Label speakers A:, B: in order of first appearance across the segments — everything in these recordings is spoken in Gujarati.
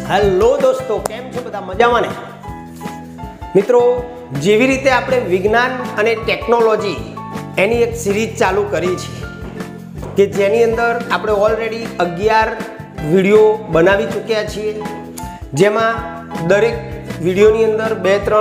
A: हेलो दोस्तों, केम छो बधा मजामां ने? मित्रों, जेवी रीते आपणे विज्ञान अने टेक्नोलॉजी एनी एक सीरीज चालू करी छे के जेनी अंदर आपणे ऑलरेडी 11 विडियो बनावी चूक्या छीए, जेमां दरेक विडियोनी अंदर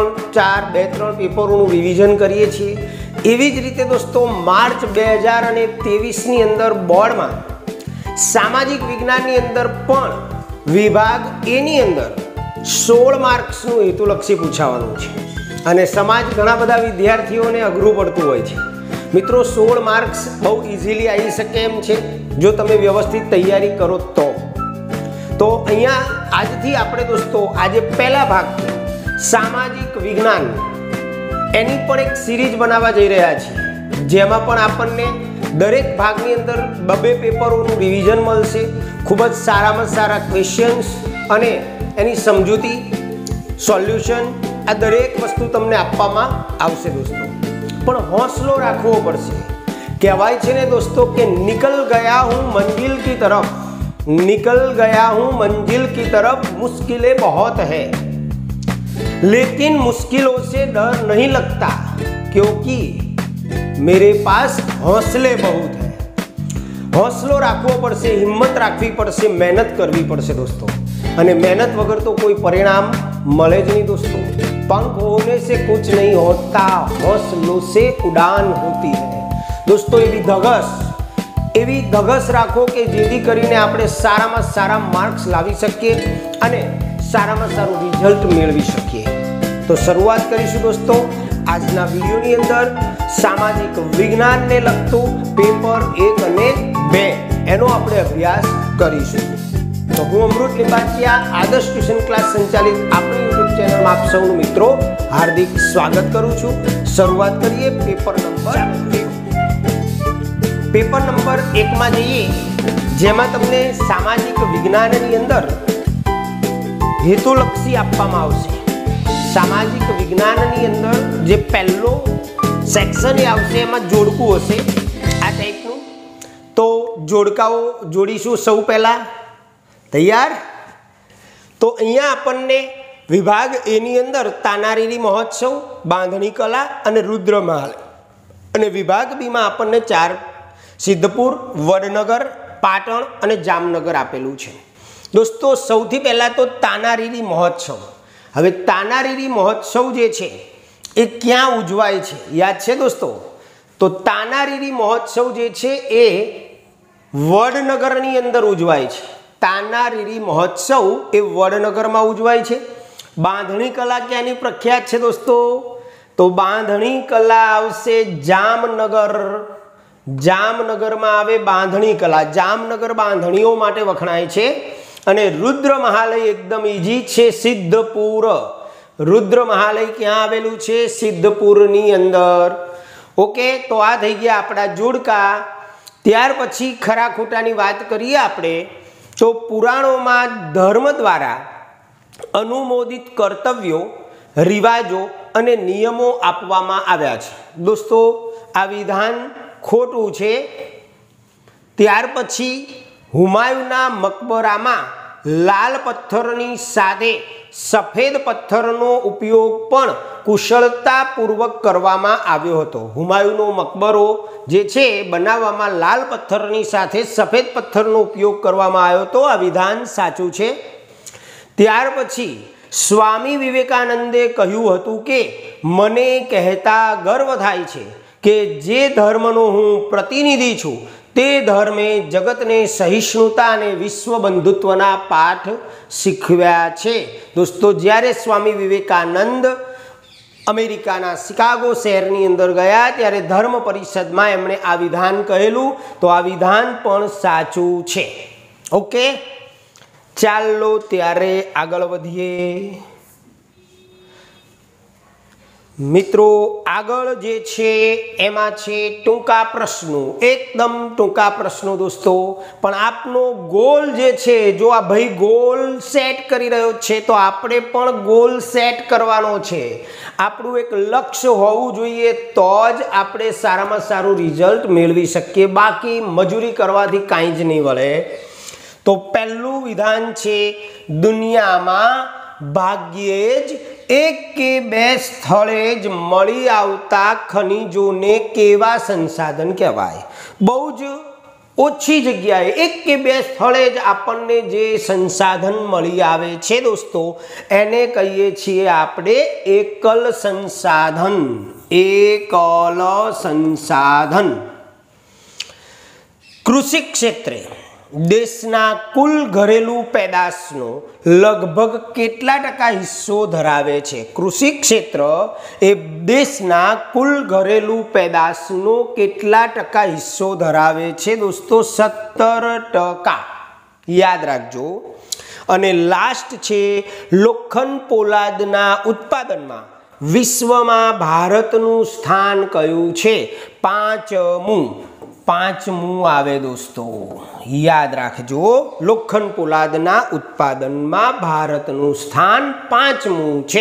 A: 2-3 पेपरोनुं रिविजन करीए छीए। एवी ज रीते दोस्तों मार्च 2023 नी अंदर बोर्डमां सामाजिक विज्ञाननी अंदर पण विभाग ए नी अंदर 16 मार्क्सनुं हेतुलक्षी पूछावानुं छे अने समाज घणा बधा विद्यार्थीओने अघरू पड़तुं होय छे। मित्रों, 16 मार्क्स बहु इजीली आई शके एम छे जो तमे व्यवस्थित तैयारी करो तो अहींया आजथी आपणे दोस्तों आजे पहला भाग सामाजिक विज्ञान एनी पण एक सीरीज बनावा जई रह्या छीए, जेमां पण आपणने दरेक भागनी अंदर 2 पेपरोनुं रिविजन मळशे। खूब ज सारामां सारा क्वेश्चन्स अने एनी समजूती सोल्यूशन आ दरेक वस्तु तमने आपवामां आवशे दोस्तों। पण हौसलो राखवो पड़शे। कहेवाय छे ने दोस्तों के निकल गया हूँ मंजिल की तरफ, निकल गया हूँ मंजिल की तरफ, मुश्किलें बहुत है लेकिन मुश्किलों से डर नहीं लगता क्योंकि मेरे पास हौसले बहुत है। हौसलो राखवो पड़शे, हिम्मत राखवी पड़शे, मेहनत करवी पड़शे दोस्तों। अने मेहनत वगर तो कोई परिणाम मळे ज नहीं दोस्तों। पंख होने से कुछ नहीं होता, हौसलों से उड़ान होती है दोस्तों। एवी धगस राखो कि जेथी करीने आपणे सारामां सारा मार्क्स लावी शकीए अने सारामां सारुं रिजल्ट मेळवी शकीए। तो शुरुआत करीशुं दोस्तों आजना वीडियोनी अंदर सामाजिक विज्ञान ने लगतुं पेपर 1 અને 2 एनो आपणे अभ्यास करीशुं। तो हूँ अमृत लिंबाचिया आदर्श ट्यूशन क्लास संचालित आपणी यूट्यूब चेनल में आप सौનું मित्रों हार्दिक स्वागत करूँ छूं। शुरुआत करिए पेपर नंबर 1 में जईए, जेमां तमने सामाजिक विज्ञाननी अंदर हेतुलक्षी आपवामां आवशे। सामाजिक विज्ञाननी अंदर जे पहलो सेक्शन आवशे एमां जोड़कું हशे आ टाइपनुं। तो जोड़काओ जोड़ीशुं। सौ पहला तैयार? तो अहींया आपणने विभाग ए नी अंदर तानारीरी महोत्सव, बांधणी कला अने रुद्रमहाल, अने विभाग बी में आपणने 4 सिद्धपुर, वडनगर, पाटण अने जामनगर आपेलुं छे दोस्तों। सौथी पहला तो तानारीरी महोत्सव। हवे तानारीरी महोत्सव जे छे ए क्यां उजवाय छे याद छे दोस्तों? तो तानारीरी महोत्सव जे छे ए वडनगरनी अंदर उजवाय छे। तानारीरी महोत्सव ए वडनगर में उजवाय छे। बांधणी कला क्यांनी प्रख्यात छे दोस्तों? तो बांधणी कला आवशे जामनगर। जामनगर में आवे बांधणी कला। जामनगर बांधणीओ माटे वखणाय छे। अने रुद्र महालय एकदम इजी छे, सिद्धपुर। रुद्र महालय क्या आवेलू छे? सिद्धपुरनी अंदर। ओके, तो आ थई गया आपड़ा जोड़का। त्यार पछी खरा खोटानी वात करीए आपणे तो पुराणोमां धर्म द्वारा अनुमोदित कर्तव्यों, रिवाजों अने नियमों आपवामां आव्या छे दोस्तों। आ विधान खोटुं छे। त्यार पछी हुमायूना मकबरामां लाल पत्थरनी साथे सफेद पत्थरनो उपयोग पण कुशलतापूर्वक करवामां आव्यो हतो। हुमायूनो मकबरो जे छे बनाववामां लाल पत्थरनी साथे सफेद पत्थरनो उपयोग करवामां आव्यो हतो। आ विधान साचुं छे। त्यार पछी स्वामी विवेकानंदे कह्युं हतुं के मने कहेता गर्व थाय छे के जे धर्मनो हूँ प्रतिनिधि छूं ते धर्मे जगतने सहिष्णुता अने विश्व बंधुत्वना पाठ शीखव्या छे दोस्तों। ज्यारे स्वामी विवेकानंद अमेरिकाना शिकागो शहरनी अंदर गया त्यारे धर्म परिषद में एमणे आ विधान कहेलू। तो आ विधान पण साचुं छे। ओके, चालो त्यारे आगळ वधीए। मित्रों, आगळ जे छे एमां छे टूंका प्रश्नों, एकदम टूंका प्रश्नों दोस्तों। पण आपनो गोल जे छे, जो आ भाई गोल सेट करी रह्यो छे तो आपणे पण गोल सेट करवानो छे। आपणुं एक लक्ष्य होवुं जोईए तो ज आपणे सारामां सारुं रिजल्ट मेळवी शकीए। बाकी मजूरी करवाथी कांई ज नहीं वळे। तो पहलू विधान छे दुनिया में भाग्ये ज एक के बे स्थळे ज मळी आवता खनिजोने केवा संसाधन कहेवाय। बहु ज ओછી जग्याए एक के बे स्थळे ज आपणने जे संसाधन मळी आवे छे दोस्तों एने कहीए छीए आपणे एकल संसाधन। एकल संसाधन। कृषि क्षेत्रे देशना कुल घरेलू पेदाशनो लगभग केटला टका हिस्सो धरावे छे? कृषि क्षेत्र ए देशना कुल घरेलू पेदाशनो केटला टका हिस्सो धरावे छे दोस्तों? 17%। याद राखजो। अने लास्ट छे लोखंड पोलादना उत्पादनमा विश्वमां भारतनुं स्थान कयुं छे? 5मुं आवे दोस्तों। याद राखजो लोखंड पोलादना उत्पादनमा भारतनुं स्थान 5मुं छे।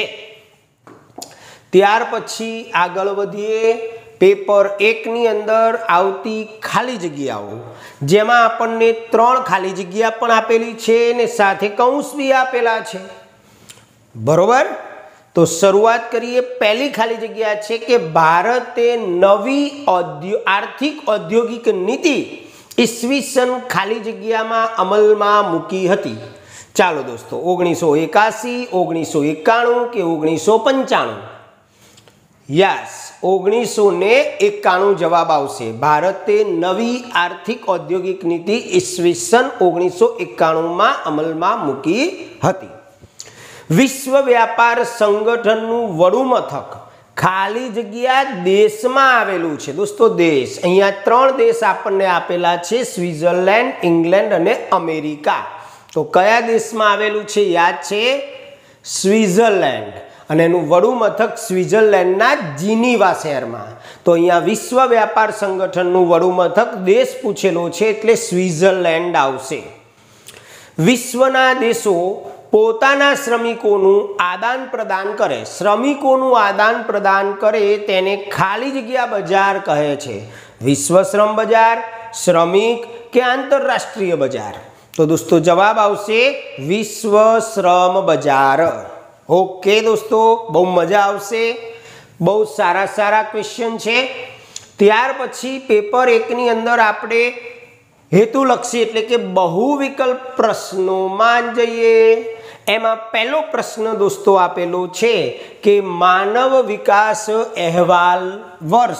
A: त्यार पछी आगळ वधीए पेपर 1 नी अंदर आवती खाली जग्याओ जेमां आपणने 3 खाली जग्या पण आपेली छे ने साथे कौंस बी आपेला छे। बरोबर। तो शुरुआत करिए। पहली खाली जग्या है कि भारते नवी आर्थिक औद्योगिक नीति ईस्वीसन खाली जग्या में अमल में मूकी हती। चालो दोस्तों 1981, 1991 के 1995? यस 1991 जवाब आवशे। भारते नवी आर्थिक औद्योगिक नीति ईस्वीसन 1991 में अमल में मूकी हती। विश्व व्यापार संगठनનું વડું મથક ખાલી જગ્યા દેશમાં આવેલું છે दोस्तों। देश અહીંયા 3 देश આપણને આપેલા છે સ્વિટ્ઝરલેન્ડ, ઇંગ્લેન્ડ અને અમેરિકા। તો કયા દેશમાં આવેલું છે? યાદ છે સ્વિટ્ઝરલેન્ડ અને એનું વડું મથક સ્વિટ્ઝરલેન્ડના જીનીવા શહેરમાં। તો અહીંયા વિશ્વ વ્યાપાર સંગઠનનું વડું મથક દેશ પૂછેલો છે એટલે સ્વિટ્ઝરલેન્ડ આવશે। વિશ્વના દેશો પોતાના શ્રમિકોનું આદાન પ્રદાન કરે। શ્રમિકોનું આદાન પ્રદાન કરે તેને ખાલી જગ્યા બજાર કહે છે। વિશ્વ શ્રમ બજાર, શ્રમિક કે આંતરરાષ્ટ્રીય બજાર? તો દોસ્તો જવાબ આવશે વિશ્વ શ્રમ બજાર। ઓકે दोस्तों, બહુ મજા આવશે। બહુ સારા ક્વેશ્ચન છે। ત્યાર પછી પેપર 1 ની અંદર આપણે हेतुलक्षी એટલે કે बहुविकल्प પ્રશ્નોમાં જઈએ। એમાં પહેલો પ્રશ્ન દોસ્તો આપેલો છે કે માનવ વિકાસ અહેવાલ વર્ષ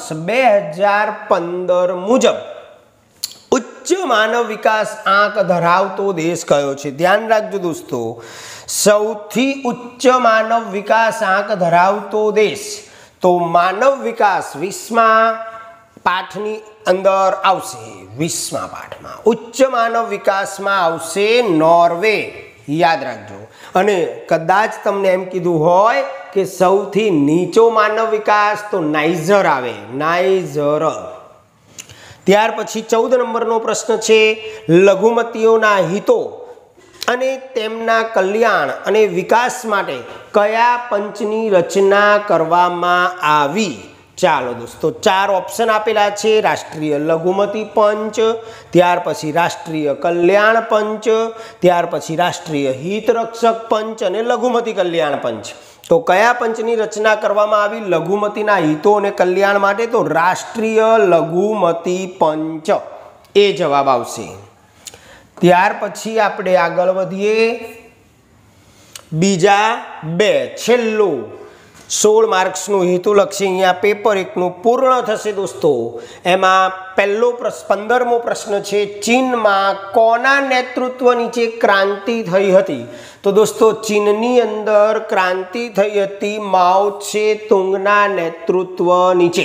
A: 2015 મુજબ ઉચ્ચ માનવ વિકાસ આંક ધરાવતો દેશ કયો છે? ધ્યાન રાખજો દોસ્તો, સૌથી ઉચ્ચ માનવ વિકાસ આંક ધરાવતો દેશ તો માનવ વિકાસ 20મા પાઠની अंदर आवशे। 20મા પાઠમાં ઉચ્ચ માનવ વિકાસમાં આવશે નોર્વે। याद राखजो। अने कदाच तमने एम कीधुं होय के सौथी नीचो मानव विकास तो नाइजर आवे। नाइजर। त्यार पछी 14 नंबरनो प्रश्न छे लघुमतीओना हितो अने तेमना कल्याण अने विकास माटे कया पंचनी रचना करवामां आवी? चालो दोस्तों 4 ऑप्शन आपेला छे। राष्ट्रीय लघुमती पंच, त्यार पछी राष्ट्रीय कल्याण पंच, त्यार पछी राष्ट्रीय हित रक्षक पंच अने लघुमती कल्याण पंच। तो कया पंचनी रचना करवामां आवी लघुमतीना हितो अने कल्याण माटे? तो राष्ट्रीय लघुमती पंच ए जवाब आवशे। त्यार पछी आपणे आगळ वधीए। बीजा 2 छेल्लो 16 मार्क्सનું हेतुलक्षी અહીંયા પેપર 1નું પૂર્ણ થશે દોસ્તો। એમાં પહેલો 15મો પ્રશ્ન છે ચીનમાં કોના નેતૃત્વ નીચે ક્રાંતિ થઈ હતી? તો દોસ્તો ચીનની અંદર ક્રાંતિ થઈ હતી માઓ ત્સે તુંગના નેતૃત્વ નીચે।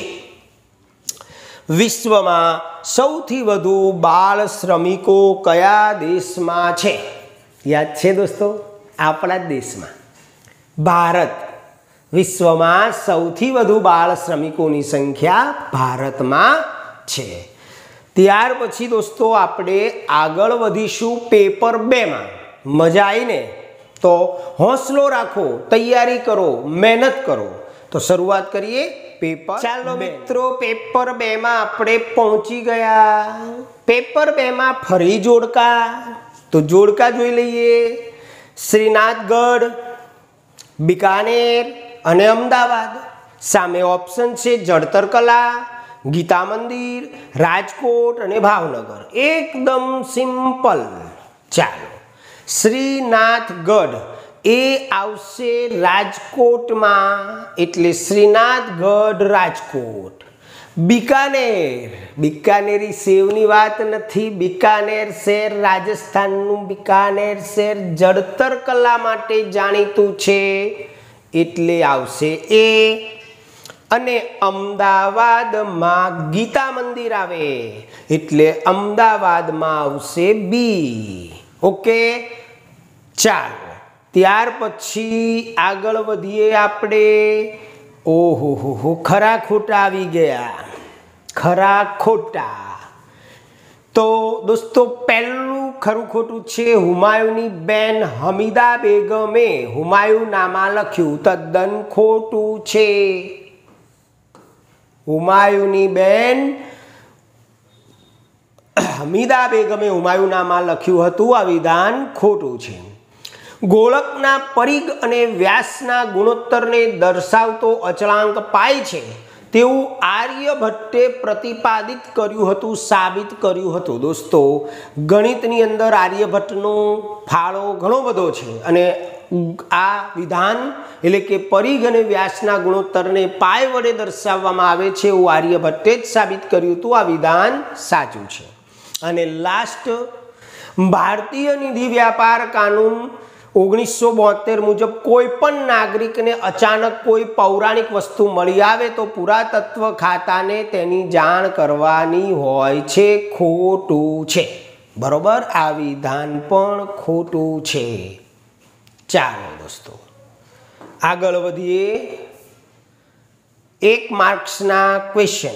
A: વિશ્વમાં સૌથી વધુ બાળ શ્રમિકો કયા દેશમાં છે? યાદ છે દોસ્તો? આપણા દેશમાં ભારત। विश्वમાં સૌથી વધુ બાળ શ્રમિકોની સંખ્યા ભારતમાં છે। ત્યાર પછી દોસ્તો આપણે આગળ વધીશું પેપર 2 માં। મજા આવી ને? તો હોંસલો રાખો, તૈયારી કરો, મહેનત કરો। તો શરૂઆત કરીએ પેપર। ચાલો મિત્રો પેપર 2 માં આપણે પહોંચી ગયા। પેપર 2 માં ફરી જોડકા। તો જોડકા જોઈ લઈએ. શ્રીનાથગઢ, બિકાનેર અને અમદાવાદ. સામે ઓપ્શન છે જળતર કલા, ગીતા મંદિર, રાજકોટ અને ભાવનગર. એકદમ સિમ્પલ. ચાલો, શ્રીનાથગઢ એ આવશે રાજકોટમાં, એટલે શ્રીનાથગઢ રાજકોટ. બિકાનેર, બિકાનેરી સેવની વાત નથી, બિકાનેર શહેર રાજસ્થાનનું બિકાનેર શહેર જળતર કલા માટે જાણીતું છે, એટલે આવશે એ. અને અમદાવાદમાં ગીતા મંદિર આવે, એટલે અમદાવાદમાં આવશે બી. ઓકે, ચાલો ત્યાર પછી આગળ વધીએ આપણે. ઓહો, ખરા ખોટા આવી ગયા. ખરા ખોટા. તો દોસ્તો પહેલું ખરું ખોટું છે, હુમાયુની બેન હમીદા બેગમે હુમાયુનામા લખ્યું. તદ્દન ખોટું છે. હુમાયુની બેન હમીદા બેગમે હુમાયુનામા લખ્યું હતું, આ વિધાન ખોટું છે. ગોળકના પરિઘ અને વ્યાસના ગુણોત્તરને દર્શાવતો અચળાંક પાય છે તેવું આર્યભટ્ટે પ્રતિપાદિત કર્યું હતું, સાબિત કર્યું હતું. દોસ્તો, ગણિતની અંદર આર્યભટ્ટનો ફાળો ઘણો બધો છે અને આ વિધાન એટલે કે પરિઘ અને વ્યાસના ગુણોત્તરને પાય વડે દર્શાવવામાં આવે છે એવું આર્યભટ્ટે જ સાબિત કર્યું હતું. આ વિધાન સાચું છે. અને લાસ્ટ, ભારતીય નિધિ વ્યાપાર કાનૂન 1972 મુજબ કોઈ પણ નાગરિકને અચાનક કોઈ પૌરાણિક વસ્તુ મળી આવે તો પુરાતત્વ ખાતાને તેની જાણ કરવાની હોય છે. ખોટું છે. બરોબર, આ વિધાન પણ ખોટું છે. ચાલો દોસ્તો આગળ વધીએ. 1 માર્ક્સના ક્વેશ્ચન.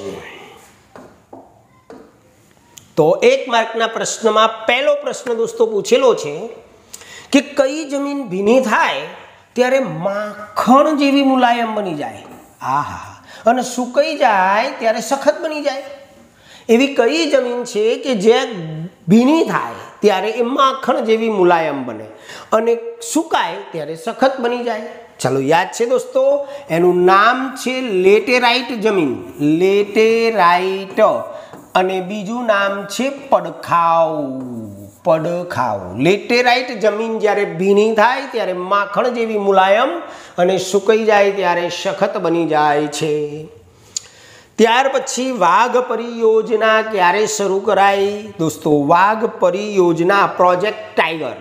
A: તો 1 માર્કના પ્રશ્નમાં પહેલો પ્રશ્ન દોસ્તો પૂછેલો છે કે કઈ જમીન ભીની થાય ત્યારે માખણ જેવી મુલાયમ બની જાય, આહા, અને સુકાઈ જાય ત્યારે સખત બની જાય. એવી કઈ જમીન છે કે જે ભીની થાય ત્યારે એ માખણ જેવી મુલાયમ બને અને સુકાય ત્યારે સખત બની જાય? ચાલો યાદ છે દોસ્તો, એનું નામ છે લેટેરાઇટ જમીન. લેટેરાઇટ. અને બીજું નામ છે પડખાવ. પડખાવ. લેટેરાઇટ જમીન જ્યારે ભીની થાય ત્યારે માખણ જેવી મુલાયમ અને સુકાઈ જાય ત્યારે સખત બની જાય છે. ત્યાર પછી વાઘ પરિયોજના ક્યારે શરૂ કરાઈ? દોસ્તો, વાઘ પરિયોજના પ્રોજેક્ટ ટાઈગર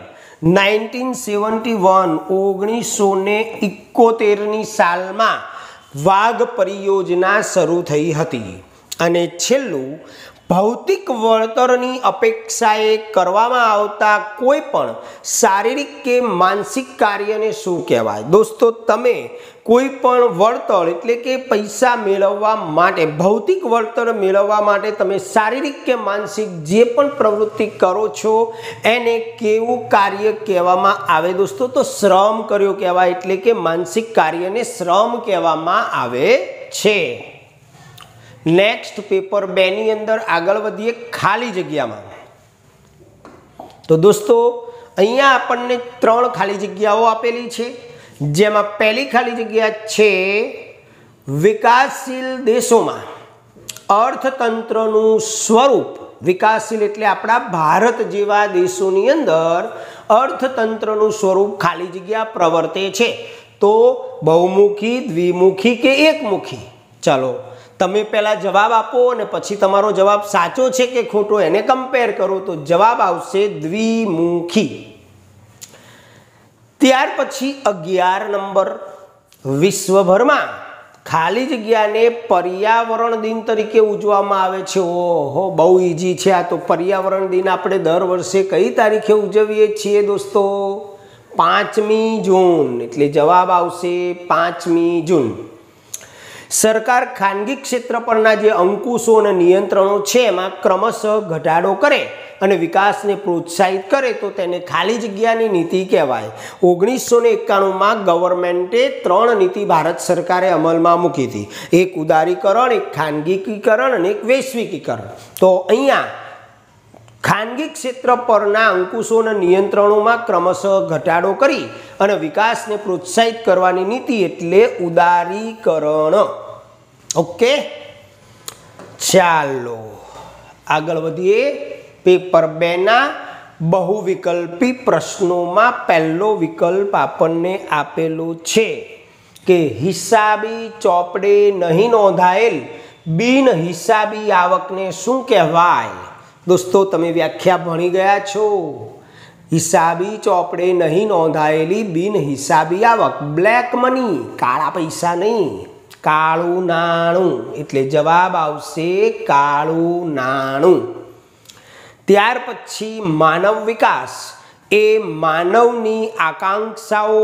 A: 1971 સાલમાં વાઘ પરિયોજના શરૂ થઈ હતી. અને છેલ્લું, ભૌતિક વળતરની અપેક્ષાએ કરવામાં આવતા કોઈ પણ શારીરિક કે માનસિક કાર્યને શું કહેવાય? દોસ્તો, તમે કોઈ પણ વળતર એટલે કે પૈસા મેળવવા માટે, ભૌતિક વળતર મેળવવા માટે તમે શારીરિક કે માનસિક જે પણ પ્રવૃત્તિ કરો છો એને કેવું કાર્ય કહેવામાં આવે? દોસ્તો, તો શ્રમ કર્યો કહેવાય. એટલે કે માનસિક કાર્યને શ્રમ કહેવામાં આવે છે. નેક્સ્ટ પેપર 2 ની અંદર આગળ વધીએ ખાલી જગ્યામાં. તો દોસ્તો, અહીંયા આપણને 3 ખાલી જગ્યાઓ આપેલી છે, જેમાં પહેલી ખાલી જગ્યા છે વિકાસશીલ દેશોમાં અર્થતંત્રનું સ્વરૂપ. વિકાસશીલ એટલે આપણા ભારત જેવા દેશોની અંદર અર્થતંત્રનું સ્વરૂપ ખાલી જગ્યા પ્રવર્તે છે. તો બહુમુખી, દ્વિમુખી કે એકમુખી? ચાલો તમે પહેલાં જવાબ આપો અને પછી તમારો જવાબ સાચો છે કે ખોટો એને કમ્પેર કરો. તો જવાબ આવશે દ્વિમુખી. ત્યાર પછી 11 નંબર, વિશ્વભરમાં ખાલી જગ્યાને પર્યાવરણ દિન તરીકે ઉજવવામાં આવે છે. ઓહો, બહુ ઈઝી છે આ તો. પર્યાવરણ દિન આપણે દર વર્ષે કઈ તારીખે ઉજવીએ છીએ દોસ્તો? 5મી જૂન. એટલે જવાબ આવશે 5મી જૂન. સરકાર ખાનગી ક્ષેત્ર પરના જે અંકુશો અને નિયંત્રણો છે એમાં ક્રમશઃ ઘટાડો કરે અને વિકાસને પ્રોત્સાહિત કરે તો તેને ખાલી જગ્યાની નીતિ કહેવાય. 1991માં ગવર્મેન્ટે 3 નીતિ ભારત સરકારે અમલમાં મૂકી હતી. એક ઉદારીકરણ, એક ખાનગીકરણ અને એક વૈશ્વિકીકરણ. તો અહીંયા ખાનગી ક્ષેત્ર પરના અંકુશો અને નિયંત્રણોમાં ક્રમશઃ ઘટાડો કરી અને વિકાસને પ્રોત્સાહિત કરવાની નીતિ એટલે ઉદારીકરણ. ઓકે, ચાલો આગળ વધીએ. પેપર 2 ના બહુવિકલ્પી પ્રશ્નોમાં પહેલો વિકલ્પ આપણને આપેલો છે કે હિસાબી ચોપડે નહીં નોંધાયેલ બિન હિસાબી આવકને શું કહેવાય? દોસ્તો, તમે વ્યાખ્યા ભણી ગયા છો. હિસાબી ચોપડે નહીં નોંધાયેલી બિન હિસાબી આવક, બ્લેક મની, કાળા પૈસા નહીં, કાળું નાણું. એટલે જવાબ આવશે કાળું નાણું. ત્યાર પછી માનવ વિકાસ એ માનવની આકાંક્ષાઓ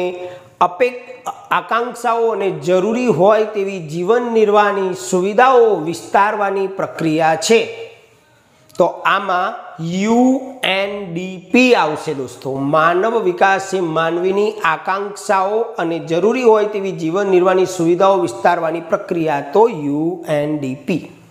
A: અને જરૂરી હોય તેવી જીવન નિર્વાહની સુવિધાઓ વિસ્તારવાની પ્રક્રિયા છે. તો આમાં UNDP આવશે દોસ્તો. માનવ વિકાસ એ માનવીની આકાંક્ષાઓ અને જરૂરી હોય તેવી જીવન નિર્વાહની સુવિધાઓ વિસ્તારવાની પ્રક્રિયા, તો UNDP.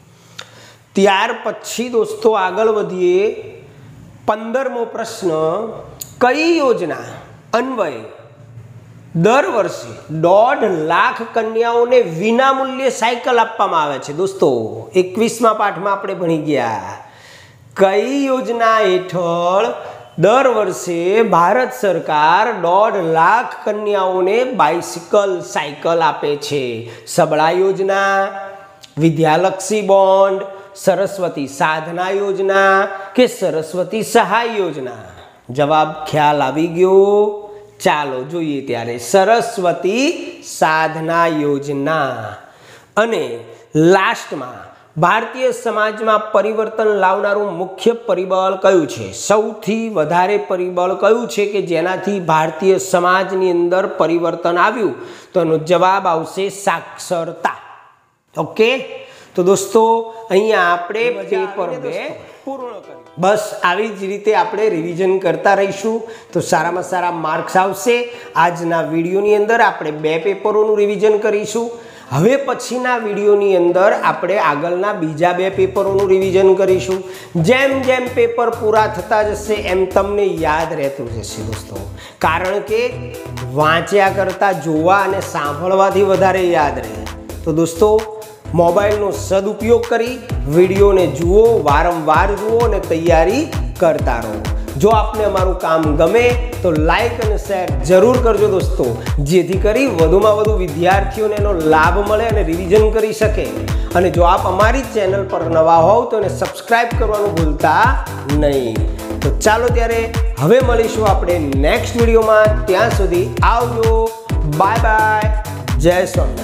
A: ત્યાર પછી દોસ્તો આગળ વધીએ. 15મો પ્રશ્ન, કઈ યોજના અન્વયે દર વર્ષે 1.5 લાખ કન્યાઓને વિનામૂલ્યે સાયકલ આપવામાં આવે છે? દોસ્તો, 21મા પાઠમાં આપણે ભણી ગયા. કઈ યોજના હેઠળ દર વર્ષે ભારત સરકાર 1.5 લાખ કન્યાઓને બાઇસિકલ સાયકલ આપે છે? સબળા યોજના, વિદ્યાલક્ષી બોન્ડ, સરસ્વતી સાધના યોજના કે સરસ્વતી સહાય યોજના? જવાબ ખ્યાલ આવી ગયો? ચાલો જોઈએ ત્યારે. સરસ્વતી સાધના યોજના. અને લાસ્ટમાં ભારતીય સમાજમાં પરિવર્તન લાવનારું મુખ્ય પરિબળ કયું છે? સૌથી વધારે પરિબળ કયું છે કે જેનાથી ભારતીય સમાજની અંદર પરિવર્તન આવ્યું? તો એનો જવાબ આવશે સાક્ષરતા. ઓકે, તો દોસ્તો અહીંયા આપણે પેપર 2 પૂર્ણ કર્યું. બસ આવી જ રીતે આપણે રિવિઝન કરતા રહીશું તો સારામાં સારા માર્ક્સ આવશે. આજના વિડીયોની અંદર આપણે 2 પેપરોનું રિવિઝન કરીશું. હવે પછીના વિડીયોની અંદર આપણે આગળના બીજા 2 પેપરોનું રિવિઝન કરીશું. જેમ જેમ પેપર પૂરા થતા જશે એમ તમને યાદ રહેતું જશે દોસ્તો. કારણ કે વાંચ્યા કરતાં જોવા અને સાંભળવાથી વધારે યાદ રહે. તો દોસ્તો, મોબાઈલનો સદુપયોગ કરી વિડીયોને જુઓ, વારંવાર જુઓ અને તૈયારી કરતા રહો. જો આપને અમારું કામ ગમે તો લાઈક અને શેર જરૂર કરજો દોસ્તો, જેથી કરી વધુમાં વધુ વિદ્યાર્થીઓને એનો લાભ મળે અને રિવિઝન કરી શકે. અને જો આપ અમારી ચેનલ પર નવા હોવ તો એને સબસ્ક્રાઈબ કરવાનું ભૂલતા નહીં. તો ચાલો ત્યારે હવે મળીશું આપણે નેક્સ્ટ વિડીયોમાં. ત્યાં સુધી આવજો. Bye bye. જય સ્વામી.